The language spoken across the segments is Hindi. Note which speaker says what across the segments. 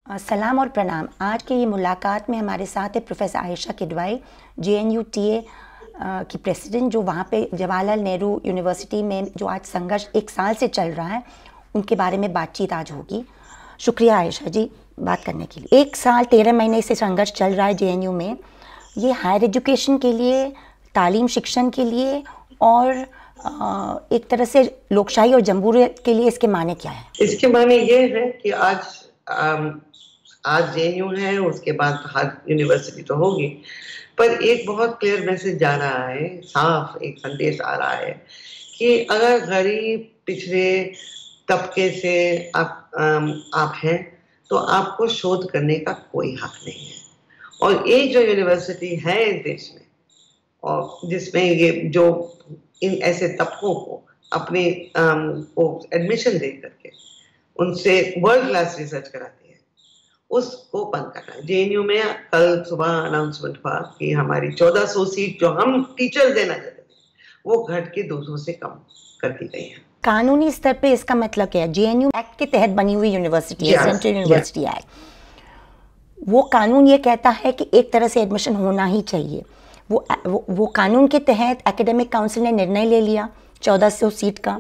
Speaker 1: सलाम और प्रणाम। आज की ये मुलाकात में हमारे साथ है प्रोफेसर आयशा किडवाई, JNU-TA की प्रेसिडेंट, जो वहाँ पे जवाहरलाल नेहरू यूनिवर्सिटी में जो आज संघर्ष 1 साल से चल रहा है, उनके बारे में बातचीत आज होगी। शुक्रिया आयशा जी बात करने के लिए। 1 साल 13 महीने से संघर्ष चल रहा है JNU में। ये हायर एजुकेशन के लिए, तालीम शिक्षण के लिए और एक तरह से लोकशाही और जमहूरियत के लिए इसके माने क्या है?
Speaker 2: इसके माने ये है कि आज JNU है, उसके बाद हर यूनिवर्सिटी तो होगी, पर एक बहुत क्लियर मैसेज जा रहा है, साफ एक संदेश आ रहा है कि अगर गरीब पिछड़े तबके से आप हैं तो आपको शोध करने का कोई हक नहीं है। और एक जो यूनिवर्सिटी है इस देश में और जिसमें ये जो इन ऐसे तबकों को अपने को एडमिशन दे करके उनसे वर्ल्ड क्लास रिसर्च कराती है, उसको बंद करना है। JNU में कल सुबह अनाउंसमेंट हुआ कि हमारी 1400 सीट जो हम टीचर देना चाहते थे वो घट के 200 से कम कर दी गई है।
Speaker 1: कानूनी स्तर पे इसका मतलब क्या है? JNU एक्ट के तहत बनी हुई यूनिवर्सिटी है, सेंट्रल यूनिवर्सिटी एक्ट। वो कानून ये कहता है कि एक तरह से एडमिशन होना ही चाहिए। वो कानून के तहत एकेडमिक काउंसिल ने निर्णय ले लिया 1400 सीट का।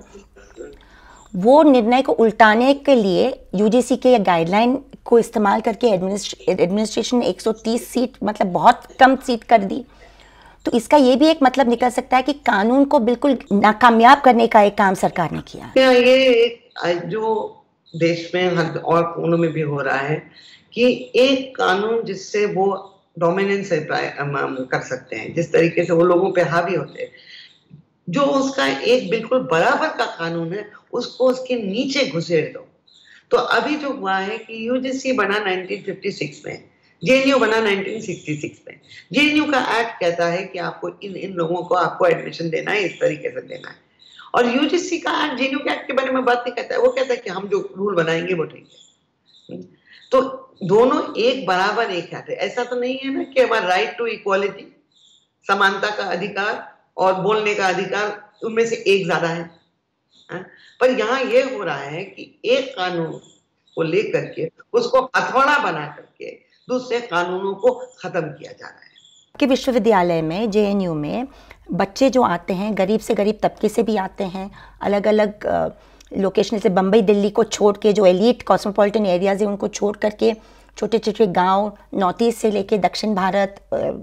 Speaker 1: वो निर्णय को उल्टाने के लिए UGC के गाइडलाइन को इस्तेमाल करके एडमिनिस्ट्रेशन ने 130 सीट, मतलब बहुत कम सीट कर दी। तो इसका ये भी एक मतलब निकल सकता है कि कानून को बिल्कुल नाकामयाब करने का एक काम सरकार ने किया।
Speaker 2: ये जो देश में हर और कोनों में भी हो रहा है कि एक कानून जिससे वो डोमिनेंस कर सकते हैं, जिस तरीके से वो लोगों पे हावी होते हैं, जो उसका एक बिल्कुल बराबर का कानून है उसको उसके नीचे घुसेड़ दो। तो अभी जो हुआ है कि UGC बना 1956 में, JNU बना 1966 में। JNU का एक्ट कहता है कि आपको इन लोगों को आपको एडमिशन देना है, इस तरीके से देना है। और UGC का एक्ट JNU के एक्ट के बारे में बात नहीं कहता है, वो कहता है कि हम जो रूल बनाएंगे वो ठीक है। तो दोनों एक बराबर एक है। ऐसा तो नहीं है ना कि हमारा राइट टू इक्वालिटी, समानता का अधिकार और बोलने का अधिकार, उनमें से एक ज्यादा है। पर यहाँ ये हो रहा है कि एक कानून को लेकर के उसको हथौड़ा बना करके दूसरे कानूनों को खत्म किया जा रहा है।
Speaker 1: कि विश्वविद्यालय में JNU में बच्चे जो आते हैं, गरीब से गरीब तबके से भी आते हैं, अलग अलग लोकेशन से बम्बई दिल्ली को छोड़ के जो एलीट कॉस्मोपॉलिटन एरियाज है उनको छोड़ करके छोटे छोटे गांव, नॉर्थ ईस्ट से लेके दक्षिण भारत,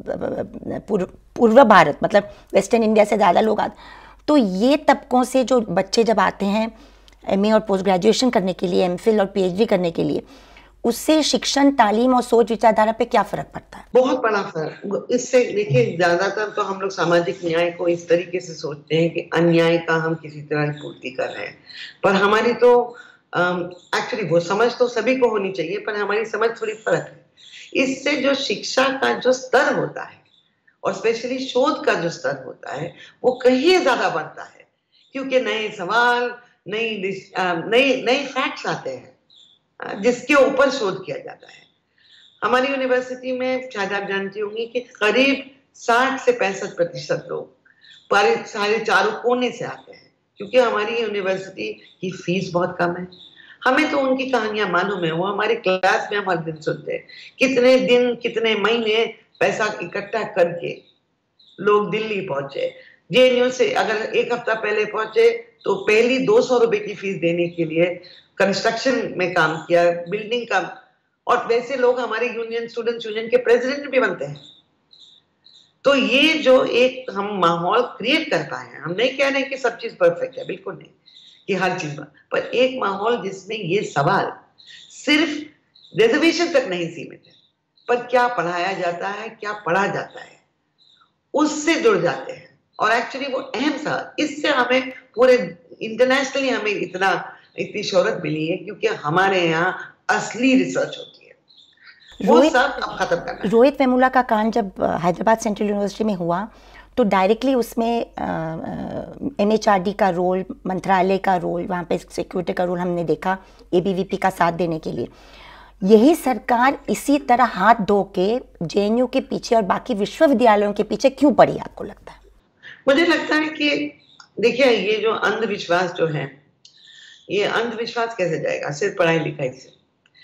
Speaker 1: पूर्व भारत, मतलब वेस्टर्न इंडिया से ज़्यादा लोग आते। तो ये तबकों से जो बच्चे जब आते हैं MA और पोस्ट ग्रेजुएशन करने के लिए, MPhil और PhD करने के लिए, उससे शिक्षण, तालीम और सोच विचारधारा पे क्या फर्क पड़ता है?
Speaker 2: बहुत बड़ा फर्क। इससे देखिए, ज्यादातर तो हम लोग सामाजिक न्याय को इस तरीके से सोचते हैं कि अन्याय का हम किसी तरह पूर्ति कर रहे हैं, पर हमारी तो एक्चुअली वो समझ तो सभी को होनी चाहिए, पर हमारी समझ थोड़ी फर्क है। इससे जो शिक्षा का जो स्तर होता है और स्पेशली शोध का जो स्तर होता है वो कहीं ज्यादा बढ़ता है, क्योंकि नए सवाल, नए फैक्ट्स आते हैं जिसके ऊपर शोध किया जाता है। हमारी यूनिवर्सिटी में शायद आप जानती होंगी कि करीब 60 से 65% लोग सारे चारों कोने से आते हैं, क्योंकि हमारी यूनिवर्सिटी की फीस बहुत कम है। हमें तो उनकी कहानियां मालूम है, वो हमारे क्लास में हम हर दिन सुनते हैं, कितने दिन, कितने महीने पैसा इकट्ठा करके लोग दिल्ली पहुंचे। JNU से अगर 1 हफ्ता पहले पहुंचे तो पहली 200 रुपए की फीस देने के लिए कंस्ट्रक्शन में काम किया, बिल्डिंग का। और वैसे लोग हमारे स्टूडेंट यूनियन के प्रेसिडेंट भी बनते हैं। तो ये जो एक हम माहौल क्रिएट कर पाए हैं, हम नहीं कह रहे कि सब चीज परफेक्ट है, बिल्कुल नहीं कि हर चीज, पर एक माहौल जिसमें ये सवाल सिर्फ रिजर्वेशन तक नहीं सीमित है, पर क्या पढ़ाया जाता है, क्या पढ़ा जाता है, उससे जुड़ जाते हैं। और एक्चुअली वो अहम सवाल, इससे हमें पूरे इंटरनेशनली हमें इतनी शोहरत मिली है, क्योंकि हमारे यहाँ असली रिसर्च होती है। वो सब अब खत्म करना है।
Speaker 1: रोहित वेमुला का कांड जब हैदराबाद सेंट्रल यूनिवर्सिटी में हुआ तो डायरेक्टली उसमें MHRD का रोल, मंत्रालय का रोल, वहाँ पे सिक्योरिटी का रोल हमने देखा, ABVP का साथ देने के लिए। यही सरकार इसी तरह हाथ धो के JNU के पीछे और बाकी विश्वविद्यालयों के पीछे क्यों पड़ी, आपको लगता है?
Speaker 2: मुझे लगता है कि देखिए, ये जो अंधविश्वास जो है, ये अंधविश्वास कैसे जाएगा? सिर्फ पढ़ाई लिखाई से।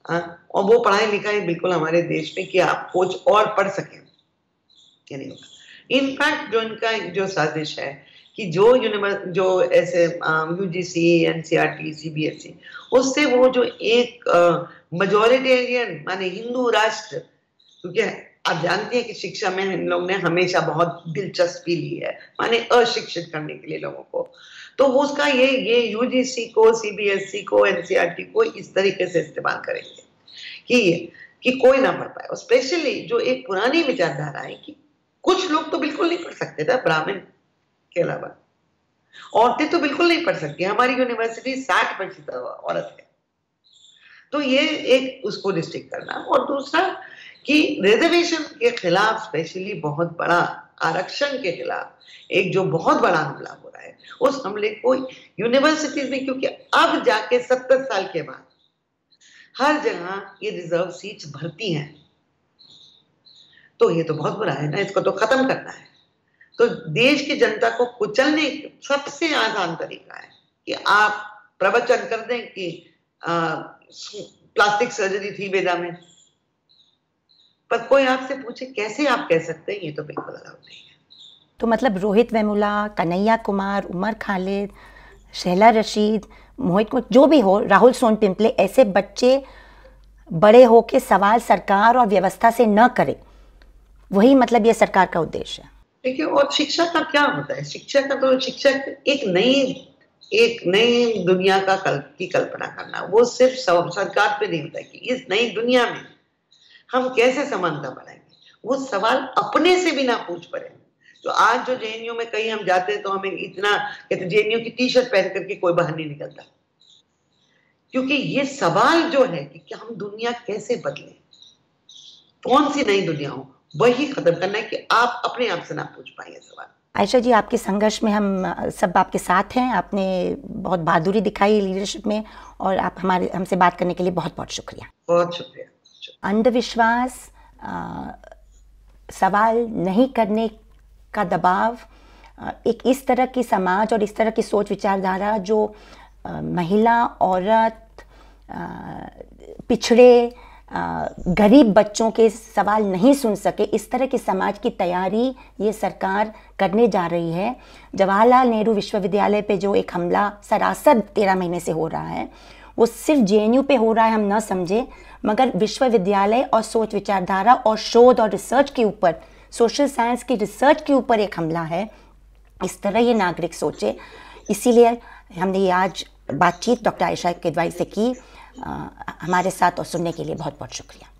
Speaker 2: और वो पढ़ाई लिखाई बिल्कुल हमारे देश में कि आप कुछ और पढ़ सकें, ये नहीं होगा। इनफैक्ट जो इनका जो साजिश है कि जो ऐसे यूजीसी, एनसीईआरटी, सीबीएसई, उससे वो जो एक मेजॉरिटेरियन माने हिंदू राष्ट्र, क्योंकि आप जानते हैं कि शिक्षा में हम लोग ने हमेशा बहुत दिलचस्पी ली है, माने अशिक्षित करने के लिए लोगों को, तो उसका ये यूजीसी को, सीबीएसई को, एनसीईआरटी को इस तरीके से इस्तेमाल करेंगे कि कोई ना पढ़ पाए। और स्पेशली जो एक पुरानी विचारधारा है कि कुछ लोग तो बिल्कुल नहीं पढ़ सकते थे, ब्राह्मण के अलावा औरतें तो बिल्कुल नहीं पढ़ सकती। हमारी यूनिवर्सिटी 60% औरत है, तो ये एक उसको रिस्ट्रिक्ट करना। और दूसरा कि रिजर्वेशन के खिलाफ, स्पेशली बहुत बड़ा आरक्षण के खिलाफ एक जो बहुत बड़ा हमला हो रहा है, उस हमले को यूनिवर्सिटीज में, क्योंकि अब जाके 70 साल के बाद हर जगह ये रिजर्व सीट्स भरती हैं, तो ये तो बहुत बुरा है ना, इसको तो खत्म करना है। तो देश की जनता को कुचलने सबसे आसान तरीका है कि आप प्रवचन कर दें कि प्लास्टिक सर्जरी थी बेदा में, पर कोई आपसे पूछे कैसे आप कह सकते हैं, ये तो बिल्कुल अलाउड नहीं है।
Speaker 1: तो मतलब रोहित वेमुला, कन्हैया कुमार, उमर खालिद, शहला रशीद, मोहित कुमार, जो भी हो, राहुल सोनपिंपले, ऐसे बच्चे बड़े होके सवाल सरकार और व्यवस्था से न करें, वही मतलब ये सरकार का उद्देश्य है।
Speaker 2: देखिए, और शिक्षा का क्या होता है, शिक्षा का तो शिक्षा एक नई दुनिया की कल्पना करना, वो सिर्फ सरकार पे नहीं होता कि इस नई दुनिया में हम कैसे समानता बनाएंगे, वो सवाल अपने से भी ना पूछ पड़े। तो आज जो जेएनयू में कहीं हम जाते हैं तो हमें इतना कहते, जेएनयू की टी शर्ट पहन करके कोई बाहर नहीं निकलता, क्योंकि ये सवाल जो है कि हम दुनिया कैसे बदले, कौन सी नई दुनिया हो, वही खत्म करना है कि आप अपने आप से ना पूछ पाएंगे सवाल।
Speaker 1: आयशा जी, आपके संघर्ष में हम सब आपके साथ हैं, आपने बहुत बहादुरी दिखाई लीडरशिप में, और आप हमसे बात करने के लिए बहुत बहुत शुक्रिया।
Speaker 2: बहुत शुक्रिया।
Speaker 1: अंधविश्वास, सवाल नहीं करने का दबाव, एक इस तरह की समाज और इस तरह की सोच विचारधारा जो महिला, औरत, पिछड़े, गरीब बच्चों के सवाल नहीं सुन सके, इस तरह की समाज की तैयारी ये सरकार करने जा रही है। जवाहरलाल नेहरू विश्वविद्यालय पे जो एक हमला सरासर 13 महीने से हो रहा है, वो सिर्फ जेएनयू पे हो रहा है, हम न समझे, मगर विश्वविद्यालय और सोच विचारधारा और शोध और रिसर्च के ऊपर, सोशल साइंस की रिसर्च के ऊपर एक हमला है। इस तरह ये नागरिक सोचे, इसीलिए हमने ये आज बातचीत डॉक्टर आयशा किदवाई से की। हमारे साथ और सुनने के लिए बहुत बहुत शुक्रिया।